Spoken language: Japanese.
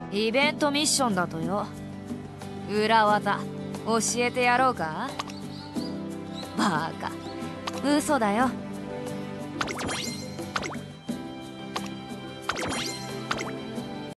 イベントミッションだとよ。裏技教えてやろうか。バカ、嘘だよ。